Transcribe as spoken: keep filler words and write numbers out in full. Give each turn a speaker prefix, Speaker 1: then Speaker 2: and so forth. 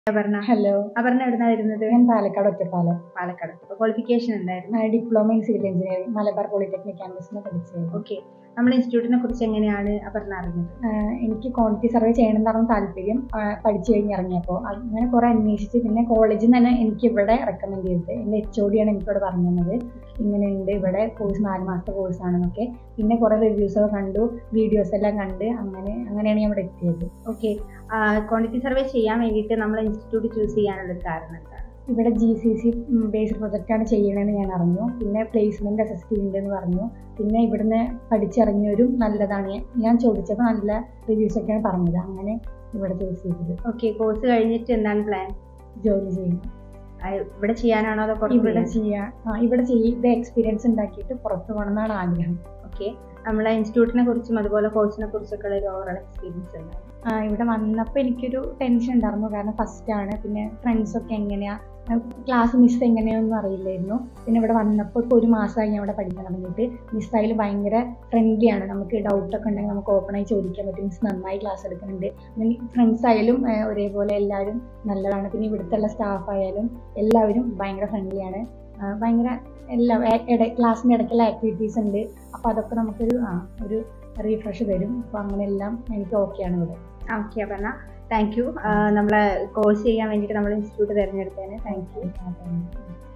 Speaker 1: Aparna.
Speaker 2: Hello.
Speaker 1: Aparna എവിടുന്നാ വരുന്നത്?
Speaker 2: ഞാൻ പാലക്കാട് ഒറ്റപ്പാലം.
Speaker 1: പാലക്കാട്. അപ്പോൾ ക്വാളിഫിക്കേഷൻ എന്തായിരുന്നു?
Speaker 2: Diploma in civil engineering Malabar polytechnic ക്യാമ്പസിന് പഠിച്ചത്.
Speaker 1: ഓക്കെ. നമ്മുടെ ഇൻസ്റ്റിറ്റ്യൂട്ടിനെ കുറിച്ച് എങ്ങനെയാണ് അപർണ അറിഞ്ഞത്?
Speaker 2: എനിക്ക് ക്വാണ്ടിറ്റി സർവേ ചെയ്യണമെന്നാണ് താല്പര്യം. പഠിച്ചു കഴിഞ്ഞ് ഇറങ്ങിയപ്പോൾ അങ്ങനെ കുറേ അന്വേഷിച്ച് പിന്നെ കോളേജിൽ നിന്ന് തന്നെ എനിക്ക് ഇവിടെ റെക്കമെൻഡ് ചെയ്തത് എൻ്റെ എച്ച് ഒ ഡിയാണ് എനിക്കിവിടെ പറഞ്ഞു തന്നത്. ഇങ്ങനെയുണ്ട് ഇവിടെ കോഴ്സ്, നാല് മാസത്തെ കോഴ്സാണെന്നൊക്കെ. പിന്നെ കുറേ റിവ്യൂസൊക്കെ കണ്ടു, വീഡിയോസ് എല്ലാം കണ്ട് അങ്ങനെ അങ്ങനെയാണ് ഞാൻ ഇവിടെ എത്തിയത്.
Speaker 1: ഓക്കെ. ക്വാണ്ടിറ്റി സർവേ ചെയ്യാൻ വേണ്ടിയിട്ട് നമ്മൾ ഇൻസ്റ്റിറ്റ്യൂട്ട് ചൂസ് ചെയ്യാനുള്ള കാരണം എന്താണ്?
Speaker 2: ഇവിടെ ജി സി സി ബേസ്ഡ് പ്രൊജക്റ്റാണ് ചെയ്യണമെന്ന് ഞാൻ അറിഞ്ഞു. പിന്നെ പ്ലേസ്മെൻറ്റ് അസിസ്റ്റ് ചെയ്യുന്നുണ്ടെന്ന് പറഞ്ഞു. പിന്നെ ഇവിടുന്ന് പഠിച്ചിറങ്ങിയവരും നല്ലതാണ്, ഞാൻ ചോദിച്ചപ്പോൾ നല്ല റിവ്യൂസൊക്കെയാണ് പറഞ്ഞത്. അങ്ങനെ ഇവിടെ ചൂസ് ചെയ്തത്.
Speaker 1: ഓക്കെ. കോഴ്സ് കഴിഞ്ഞിട്ട് എന്താണ് പ്ലാൻ?
Speaker 2: ജോലി ചെയ്യണം.
Speaker 1: ഇവിടെ ചെയ്യാനാണോ അതോ
Speaker 2: ഇവിടെ ചെയ്യാൻ? ആ ഇവിടെ ചെയ്ത് എക്സ്പീരിയൻസ് ഉണ്ടാക്കിയിട്ട് പുറത്ത് പോകണം എന്നാണ് ആഗ്രഹം.
Speaker 1: ഓക്കെ. നമ്മളെ ഇൻസ്റ്റിറ്റ്യൂട്ടിനെ കുറിച്ചും അതുപോലെ കോഴ്സിനെ കുറിച്ചൊക്കെ ഒരു ഓവറോൾ എക്സ്പീരിയൻസ് ഉണ്ടായിരുന്നു.
Speaker 2: ഇവിടെ വന്നപ്പോൾ എനിക്കൊരു ടെൻഷൻ ഉണ്ടായിരുന്നു, കാരണം ഫസ്റ്റാണ്. പിന്നെ ഫ്രണ്ട്സൊക്കെ എങ്ങനെയാണ്, ക്ലാസ് മിസ് എങ്ങനെയൊന്നും അറിയില്ലായിരുന്നു. പിന്നെ ഇവിടെ വന്നപ്പോൾ ഇപ്പോൾ ഒരു മാസമായി ഞാൻ ഇവിടെ പഠിക്കാൻ തുടങ്ങിയിട്ട്. മിസ്സായാലും ഭയങ്കര ഫ്രണ്ട്ലിയാണ്. നമുക്ക് ഡൗട്ടൊക്കെ ഉണ്ടെങ്കിൽ നമുക്ക് ഓപ്പണായി ചോദിക്കാൻ പറ്റും. മിസ് നന്നായി ക്ലാസ് എടുക്കുന്നുണ്ട്. പിന്നെ ഫ്രണ്ട്സ് ആയാലും ഒരേപോലെ എല്ലാവരും നല്ലതാണ്. പിന്നെ ഇവിടുത്തെ ഉള്ള സ്റ്റാഫ് ആയാലും എല്ലാവരും ഭയങ്കര ഫ്രണ്ട്ലിയാണ്. ഭയങ്കര എല്ലാ ഇട ക്ലാസ്സിൻ്റെ ഇടയ്ക്കുള്ള ആക്ടിവിറ്റീസ് ഉണ്ട്. അപ്പോൾ അതൊക്കെ നമുക്കൊരു ആ ഒരു റീഫ്രഷ് തരും. അപ്പോൾ അങ്ങനെയെല്ലാം എനിക്ക് ഓക്കെയാണ് ഇവിടെ.
Speaker 1: Okay Aparna, thank you. നമ്മളെ കോഴ്സ് ചെയ്യാൻ വേണ്ടിയിട്ട് നമ്മൾ ഇൻസ്റ്റിറ്റ്യൂട്ട് തിരഞ്ഞെടുത്തതിന് താങ്ക് യു.